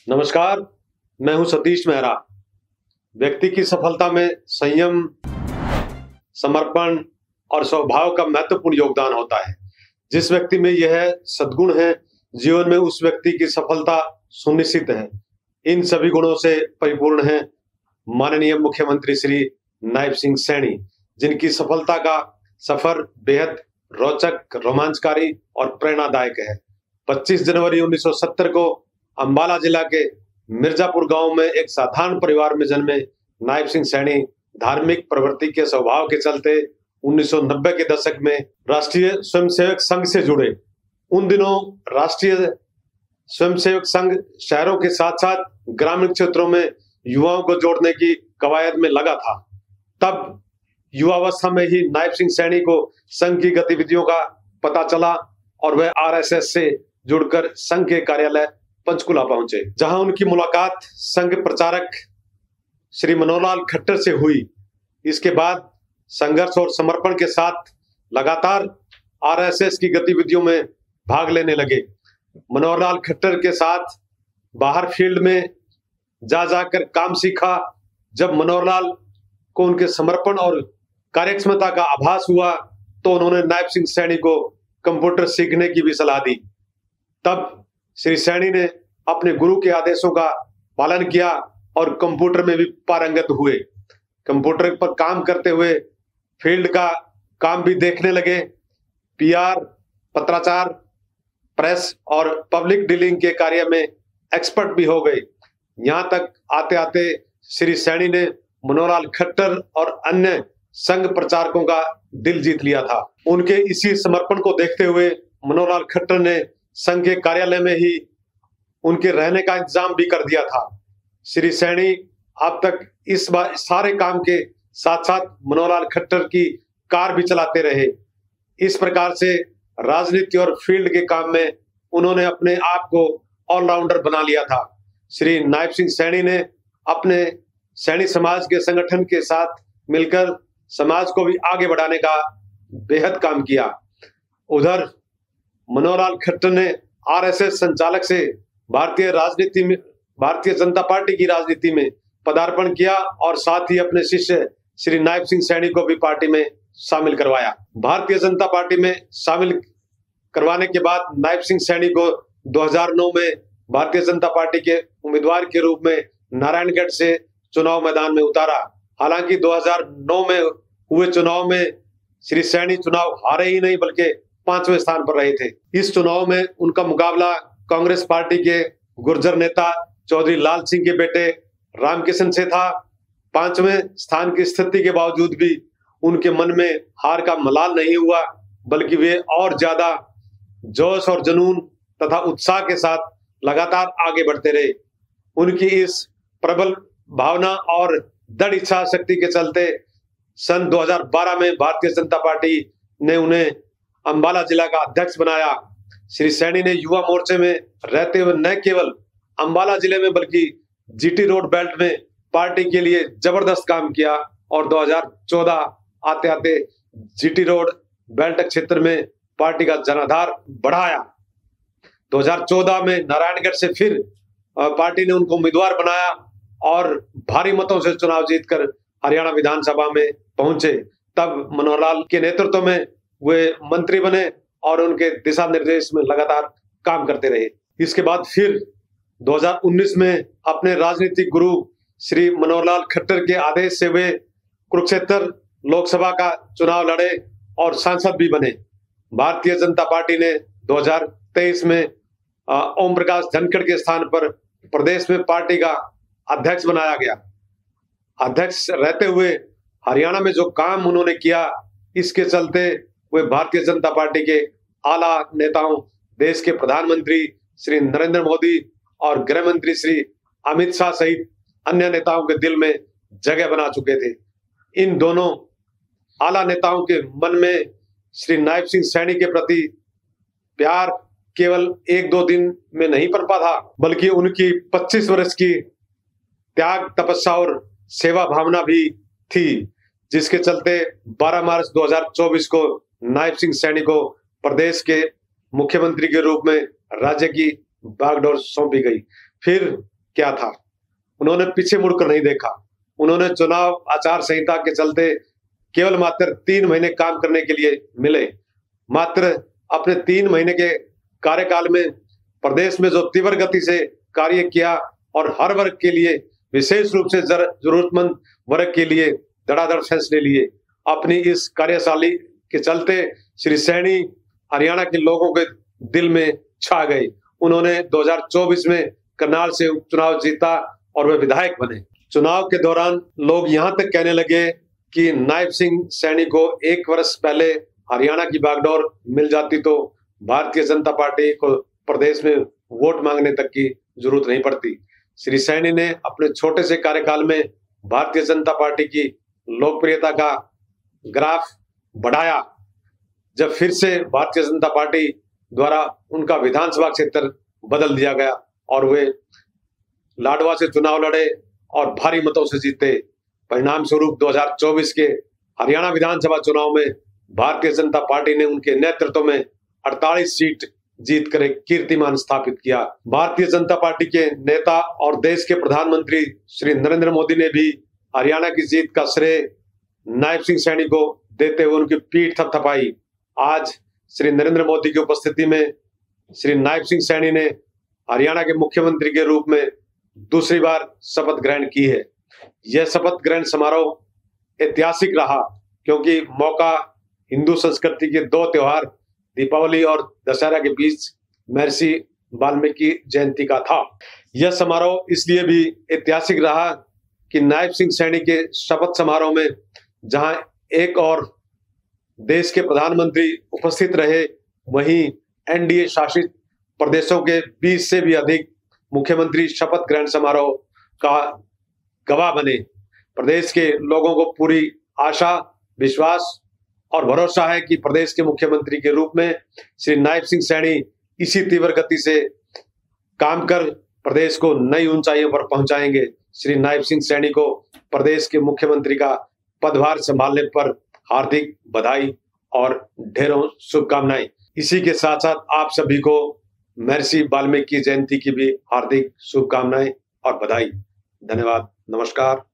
नमस्कार, मैं हूं सतीश मेहरा। व्यक्ति की सफलता में संयम, समर्पण और स्वभाव का महत्वपूर्ण योगदान होता है। जिस व्यक्ति में यह सद्गुण है, जीवन में उस व्यक्ति की सफलता सुनिश्चित है। इन सभी गुणों से परिपूर्ण है माननीय मुख्यमंत्री श्री नायब सिंह सैनी, जिनकी सफलता का सफर बेहद रोचक, रोमांचकारी और प्रेरणादायक है। 25 जनवरी 1970 को अंबाला जिला के मिर्जापुर गांव में एक साधारण परिवार में जन्मे नायब सिंह सैनी धार्मिक प्रवृत्ति के स्वभाव के चलते 1990 के दशक में राष्ट्रीय स्वयंसेवक संघ से जुड़े। उन दिनों राष्ट्रीय स्वयंसेवक संघ शहरों के साथ साथ ग्रामीण क्षेत्रों में युवाओं को जोड़ने की कवायद में लगा था। तब युवावस्था में ही नायब सिंह सैनी को संघ की गतिविधियों का पता चला और वह आरएसएस से जुड़कर संघ के कार्यालय पंचकुला पहुंचे, जहां उनकी मुलाकात संघ प्रचारक श्री मनोहरलाल खट्टर से हुई। इसके बाद संघर्ष और समर्पण के साथ लगातार आरएसएस की गतिविधियों में भाग लेने लगे। मनोहरलाल खट्टर के साथ बाहर फील्ड में जा जाकर काम सीखा। जब मनोहरलाल को उनके समर्पण और कार्यक्षमता का आभास हुआ तो उन्होंने नायब सिंह सैनी को कंप्यूटर सीखने की भी सलाह दी। तब श्री सैनी ने अपने गुरु के आदेशों का पालन किया और कंप्यूटर में भी पारंगत हुए। कंप्यूटर पर काम करते हुए फील्ड का काम भी देखने लगे। पीआर, पत्राचार, प्रेस और पब्लिक डीलिंग के कार्य में एक्सपर्ट भी हो गए। यहां तक आते आते श्री सैनी ने मनोहरलाल खट्टर और अन्य संघ प्रचारकों का दिल जीत लिया था। उनके इसी समर्पण को देखते हुए मनोहरलाल खट्टर ने संघ के कार्यालय में ही उनके रहने का इंतजाम भी कर दिया था। श्री सैनी अब तक इस बार सारे काम के साथ साथ मनोहरलाल खट्टर की कार भी चलाते रहे। इस प्रकार से राजनीति और फील्ड के काम में उन्होंने अपने आप को ऑलराउंडर बना लिया था। श्री नायब सिंह सैनी ने अपने सैनी समाज के संगठन के साथ मिलकर समाज को भी आगे बढ़ाने का बेहद काम किया। उधर मनोहरलाल खट्टर ने आरएसएस संचालक से भारतीय जनता पार्टी की राजनीति में पदार्पण किया और साथ ही अपने शिष्य श्री नायब सिंह सैनी को भी पार्टी में शामिल करवाया। भारतीय जनता पार्टी में शामिल करवाने के बाद नायब सिंह सैनी को 2009 में भारतीय जनता पार्टी के उम्मीदवार के रूप में नारायणगढ़ से चुनाव मैदान में उतारा। हालांकि 2009 में हुए चुनाव में श्री सैनी चुनाव हारे ही नहीं बल्कि 5वें स्थान पर रहे थे। इस चुनाव में उनका मुकाबला कांग्रेस पार्टी के गुर्जर नेता चौधरी लाल सिंह के बेटे रामकिशन से था। 5वें स्थान की स्थिति के बावजूद भी उनके मन में हार का मलाल नहीं हुआ, बल्कि वे और ज्यादा जोश और जुनून तथा उत्साह के साथ लगातार आगे बढ़ते रहे। उनकी इस प्रबल भावना और दृढ़ इच्छा शक्ति के चलते सन 2012 में भारतीय जनता पार्टी ने उन्हें अंबाला जिला का अध्यक्ष बनाया। श्री सैनी ने युवा मोर्चे में रहते हुए न केवल अंबाला जिले में बल्कि जीटी रोड बेल्ट में पार्टी के लिए जबरदस्त काम किया और 2014 आते आते जीटी रोड बेल्ट क्षेत्र में पार्टी का जनाधार बढ़ाया। 2014 में नारायणगढ़ से फिर पार्टी ने उनको उम्मीदवार बनाया और भारी मतों से चुनाव जीतकर हरियाणा विधानसभा में पहुंचे। तब मनोहरलाल के नेतृत्व में वे मंत्री बने और उनके दिशा निर्देश में लगातार काम करते रहे। इसके बाद फिर 2019 में अपने राजनीतिक गुरु श्री मनोहरलाल खट्टर के आदेश से वे कुरुक्षेत्र लोकसभा का चुनाव लड़े और सांसद भी बने। भारतीय जनता पार्टी ने 2023 में ओम प्रकाश धनखड़ के स्थान पर प्रदेश में पार्टी का अध्यक्ष बनाया गया। अध्यक्ष रहते हुए हरियाणा में जो काम उन्होंने किया, इसके चलते वे भारतीय जनता पार्टी के आला नेताओं, देश के प्रधानमंत्री श्री नरेंद्र मोदी और गृह मंत्री श्री अमित शाह सहित अन्य नेताओं के दिल में जगह बना चुके थे। इन दोनों आला नेताओं के मन में श्री नायब सिंह सैनी के प्रति प्यार केवल 1-2 दिन में नहीं पनपा था, बल्कि उनकी 25 वर्ष की त्याग, तपस्या और सेवा भावना भी थी, जिसके चलते 12 मार्च 2024 को नायब सिंह सैनी को प्रदेश के मुख्यमंत्री के रूप में राज्य की बागडोर सौंपी गई। फिर क्या था। उन्होंने पीछे मुड़कर नहीं देखा। उन्होंने चुनाव आचार संहिता के चलते केवल मात्र 3 महीने काम करने के लिए मिले। मात्र अपने 3 महीने के कार्यकाल में प्रदेश में जो तीव्र गति से कार्य किया और हर वर्ग के लिए, विशेष रूप से जरूरतमंद वर्ग के लिए धड़ाधड़ फैसले लिए। अपनी इस कार्यशैली के चलते श्री सैनी हरियाणा के लोगों के दिल में छा गए। उन्होंने 2024 में करनाल से उपचुनाव जीता और वे विधायक बने। चुनाव के दौरान लोग यहां तक कहने लगे कि नायब सिंह सैनी को 1 वर्ष पहले हरियाणा की बागडोर मिल जाती तो भारतीय जनता पार्टी को प्रदेश में वोट मांगने तक की जरूरत नहीं पड़ती। श्री सैनी ने अपने छोटे से कार्यकाल में भारतीय जनता पार्टी की लोकप्रियता का ग्राफ बढ़ाया। जब फिर से भारतीय जनता पार्टी द्वारा उनका विधानसभा क्षेत्र बदल दिया गया और वे लाडवा से चुनाव लड़े और भारी मतों से जीते। परिणाम स्वरूप 2024 के हरियाणा विधानसभा चुनाव में भारतीय जनता पार्टी ने उनके नेतृत्व में 48 सीट जीत कर एक कीर्तिमान स्थापित किया। भारतीय जनता पार्टी के नेता और देश के प्रधानमंत्री श्री नरेंद्र मोदी ने भी हरियाणा की जीत का श्रेय नायब सिंह सैनी को देते हुए उनकी पीठ थपथपाई। आज श्री नरेंद्र मोदी की उपस्थिति में श्री नायब सिंह सैनी ने हरियाणा के मुख्यमंत्री के रूप में दूसरी बार शपथ ग्रहण की है। यह शपथ ग्रहण समारोह ऐतिहासिक रहा क्योंकि मौका हिंदू संस्कृति के 2 त्योहार दीपावली और दशहरा के बीच महर्षि वाल्मीकि जयंती का था। यह समारोह इसलिए भी ऐतिहासिक रहा कि नायब सिंह सैनी के शपथ समारोह में जहां एक और देश के प्रधानमंत्री उपस्थित रहे, वहीं एनडीए शासित प्रदेशों के 20 से भी अधिक मुख्यमंत्री शपथ ग्रहण समारोह का गवाह बने। प्रदेश के लोगों को पूरी आशा, विश्वास और भरोसा है कि प्रदेश के मुख्यमंत्री के रूप में श्री नायब सिंह सैनी इसी तीव्र गति से काम कर प्रदेश को नई ऊंचाइयों पर पहुंचाएंगे। श्री नायब सिंह सैनी को प्रदेश के मुख्यमंत्री का पदभार संभालने पर हार्दिक बधाई और ढेरों शुभकामनाएं। इसी के साथ साथ आप सभी को महर्षि वाल्मीकि जयंती की भी हार्दिक शुभकामनाएं और बधाई। धन्यवाद। नमस्कार।